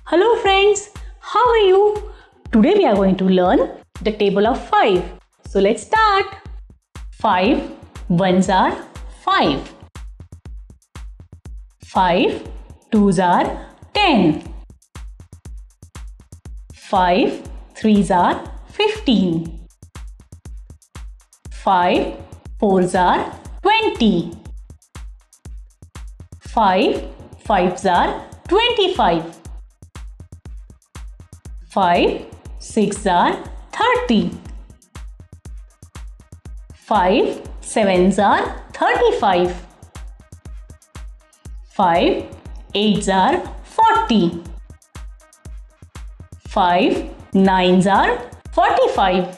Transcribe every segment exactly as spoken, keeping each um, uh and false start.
Hello friends, how are you? Today we are going to learn the table of five. So let's start. five ones are five. five twos are ten. five threes are fifteen. five fours are twenty. five fives are twenty-five. five sixes are thirty. five sevens are thirty-five. five eights are forty. five nines are forty-five.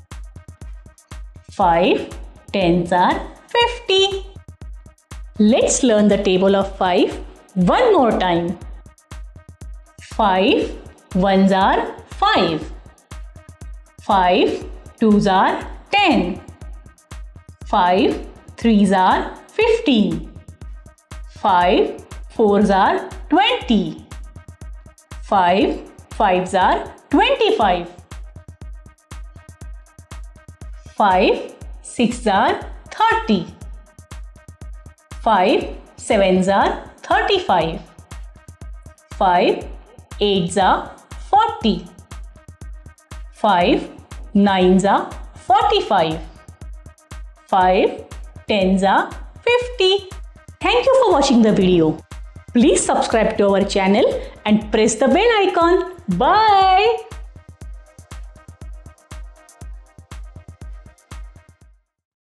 five tens are fifty. Let's learn the table of five one more time. five ones are five. five twos are ten. five threes are fifteen. five fours are twenty. five fives are twenty-five. five sixes are thirty. five sevens are thirty-five. five eights are forty. five nines are forty-five. five tens are fifty. Thank you for watching the video. Please subscribe to our channel and press the bell icon. Bye.